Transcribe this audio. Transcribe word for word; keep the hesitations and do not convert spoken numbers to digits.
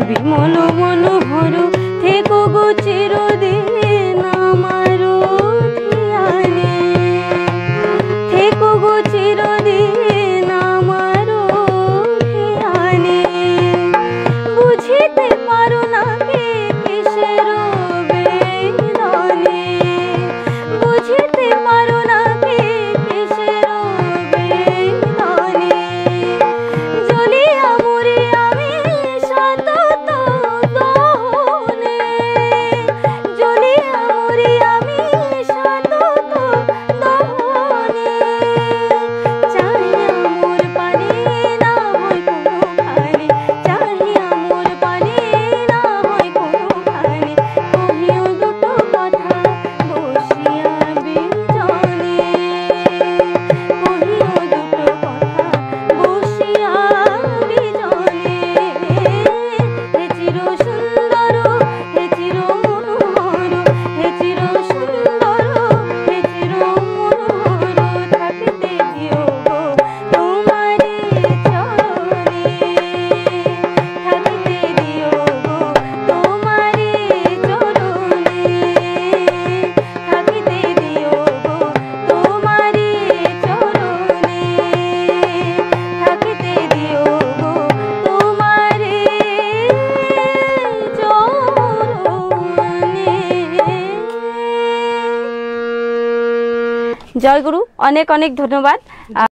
বিমল মনোহর থেকো গো চিরদিন আমার ধ্যানে, থেকো গো চিরদিন আমার ধ্যানে। বুঝিতে পারো না কে কিসের বেদনে, বুঝিতে পারো না কে কিসের বেদনে। জ্বলিয়া মরি আমি সতত দহনে, জ্বলিয়া মরি আমি সতত দহনে। চাহিয়া মোর পানে না হয় কোনোখানে, চাহিয়া মোর পানে না হয় কোনোখানে। কহিও দুটো কথা বসিয়া বিজনে, কহিও দুটো কথা বসিয়া বিজনে। হে চির সুন্দর হে চির মনোহর, হে চির সুন্দর হে চির মনোহর। থাকিতে দিও গো তোমারি চরণে, থাকিতে দিও গো তোমারি চরণে, থাকিতে দিও গো তোমারি চরণে, থাকিতে দিও গো তোমারি চরণে। জয় গুরু, অনেক অনেক ধন্যবাদ।